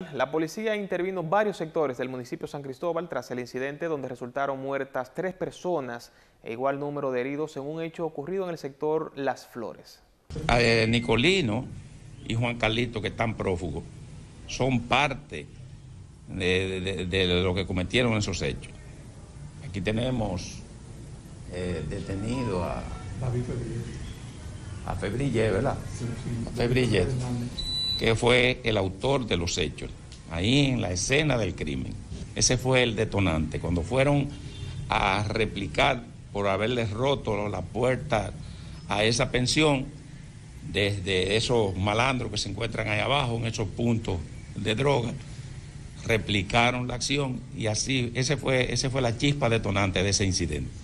la policía intervino en varios sectores del municipio de San Cristóbal tras el incidente donde resultaron muertas 3 personas e igual número de heridos en un hecho ocurrido en el sector Las Flores. Nicolino y Juan Carlito, que están prófugos, son parte de lo que cometieron esos hechos. Aquí tenemos detenido a Febrille, ¿verdad? Sí. A Febrille, que fue el autor de los hechos, ahí en la escena del crimen. Ese fue el detonante. Cuando fueron a replicar por haberles roto la puerta a esa pensión, desde esos malandros que se encuentran ahí abajo, en esos puntos de droga, replicaron la acción y así, esa fue la chispa detonante de ese incidente.